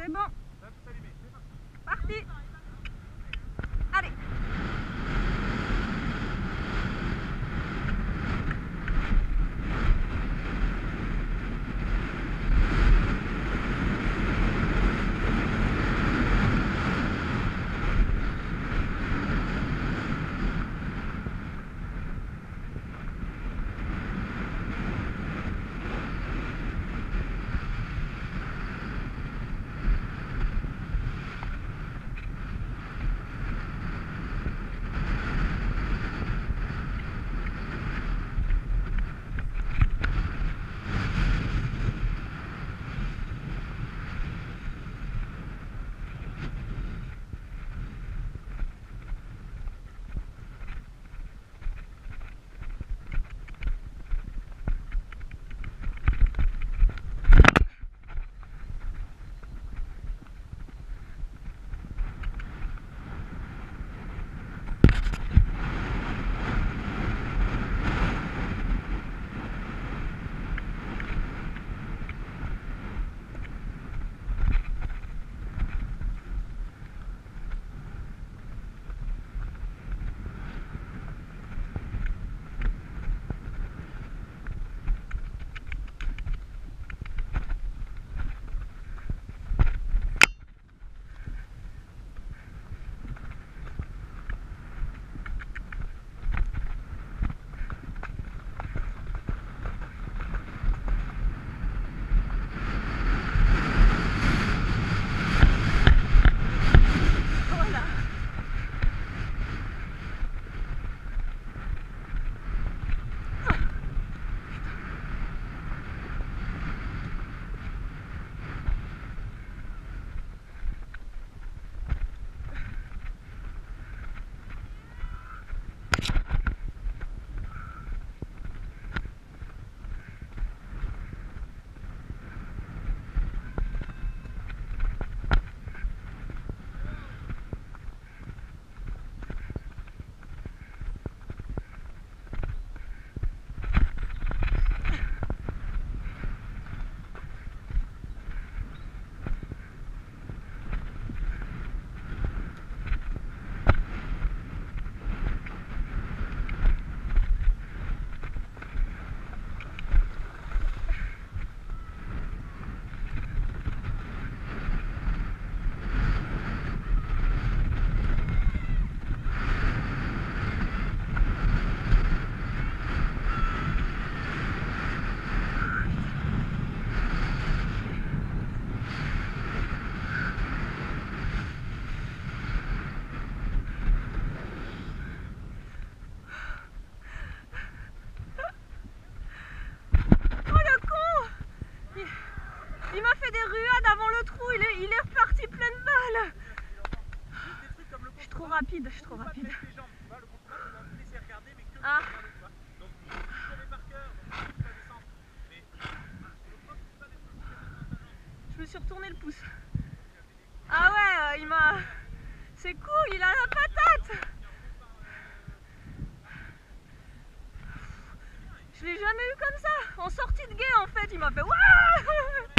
C'est bon. Parti. Allez. Il m'a fait des ruades avant le trou, il est reparti plein de balles. Je suis trop rapide, Ah. Je me suis retourné le pouce. Ah ouais, il m'a... C'est cool, il a la patate. Je l'ai jamais eu comme ça. En sortie de guet en fait, il m'a fait... Ouah.